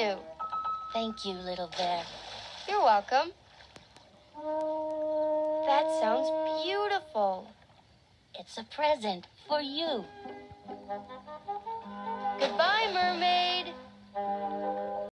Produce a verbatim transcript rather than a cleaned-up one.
new. Thank you, little bear. You're welcome. That sounds beautiful. It's a present for you. Goodbye, mermaid.